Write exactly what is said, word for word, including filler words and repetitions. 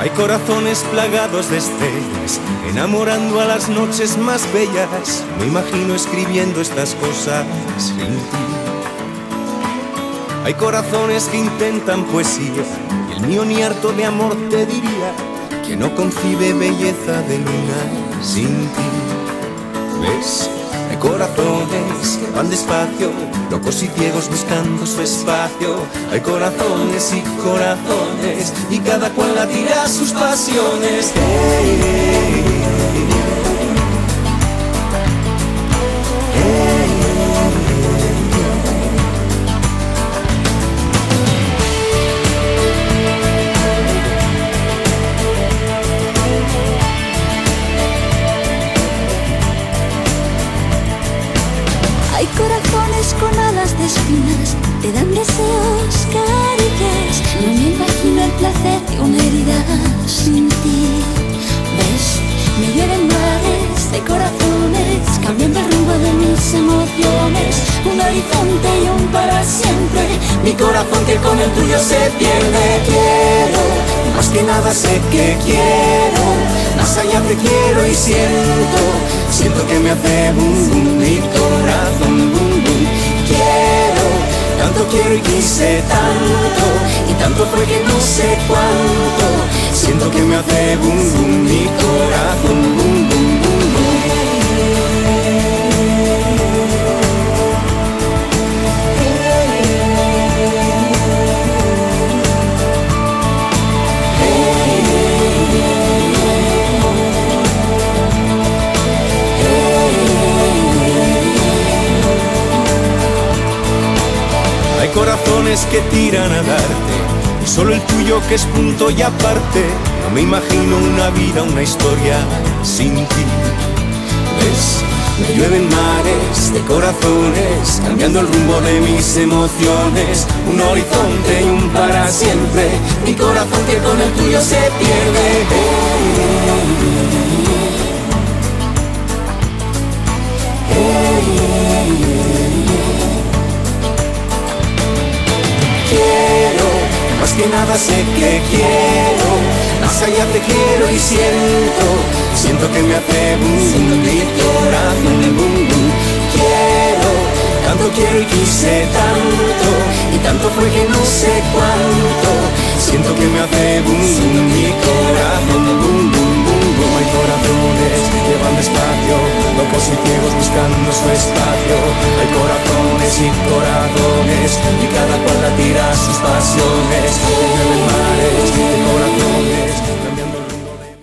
Hay corazones plagados de estrellas, enamorando a las noches más bellas. Me imagino escribiendo estas cosas sin ti. Hay corazones que intentan poesía, y el mío ni harto de amor te diría que no concibe belleza de luna sin ti. ¿Ves? Hay corazones que van despacio, locos y ciegos buscando su espacio. Hay corazones y corazones, y cada cual latirá sus pasiones. Hey, hey, hey, Hay corazones con alas de espinas, te dan deseos, caricias. No me imagino el placer de una herida sin ti. ¿Ves? Me llueven mares de corazones, cambiando el rumbo de mis emociones. Un horizonte y un para siempre, mi corazón que con el tuyo se pierde. Quiero, más que nada sé que quiero, más allá te quiero y siento, siento que me hace boom boom mi corazón, boom boom. Quiero, tanto quiero y quise tanto, y tanto fue que no sé cuánto, siento que me hace boom boom mi corazón, boom boom boom boom. Hay corazones que tiran a darte, y solo el tuyo que es punto y aparte. No me imagino una vida, una historia sin ti. ¿Ves? Me llueven mares de corazones, cambiando el rumbo de mis emociones. Un horizonte y un para siempre, mi corazón que con el tuyo se pierde. Quiero, más que nada sé que quiero, más allá te quiero y siento, siento que me hace boom boom mi corazón, boom boom. Quiero, tanto quiero y quise tanto, y tanto fue que no sé cuánto, siento que me hace boom boom mi corazón, boom boom boom boom. Hay corazones que van despacio, locos y ciegos buscando su espacio. Hay corazones y corazones, y cada cual latirá sus pasiones.